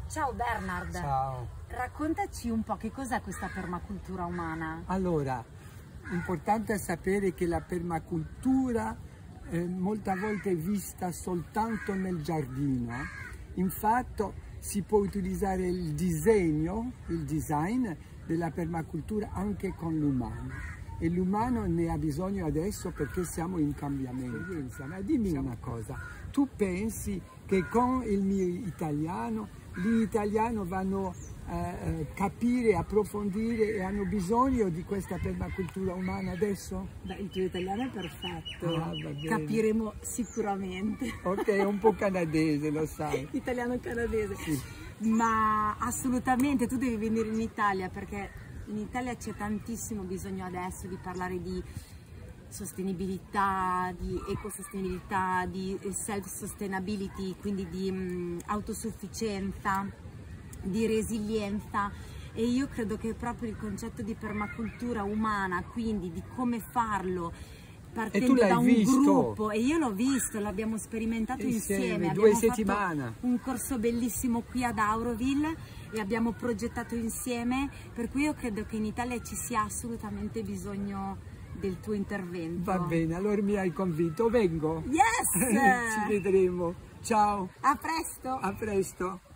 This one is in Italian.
Ciao Bernard. Ciao. Raccontaci un po' che cos'è questa permacultura umana. Allora, importante è sapere che la permacultura molte volte è vista soltanto nel giardino. Infatti si può utilizzare il design della permacultura anche con l'umano. E l'umano ne ha bisogno adesso perché siamo in cambiamento. Ma dimmi una cosa, tu pensi che con il mio italiano, gli italiani vanno a capire, approfondire e hanno bisogno di questa permacultura umana adesso? Beh, il tuo italiano è perfetto, capiremo sicuramente. Ok, è un po' canadese, lo sai. Italiano-canadese. Sì. Ma assolutamente, tu devi venire in Italia perché in Italia c'è tantissimo bisogno adesso di parlare di sostenibilità, di ecosostenibilità, di self-sustainability, quindi di autosufficienza, di resilienza. E io credo che proprio il concetto di permacultura umana, quindi di come farlo, partendo da un gruppo, e io l'ho visto, l'abbiamo sperimentato insieme, 2 settimane. Fatto un corso bellissimo qui ad Auroville e abbiamo progettato insieme, per cui io credo che in Italia ci sia assolutamente bisogno del tuo intervento. Va bene, allora mi hai convinto, vengo. Yes! Ci vedremo. Ciao. A presto. A presto.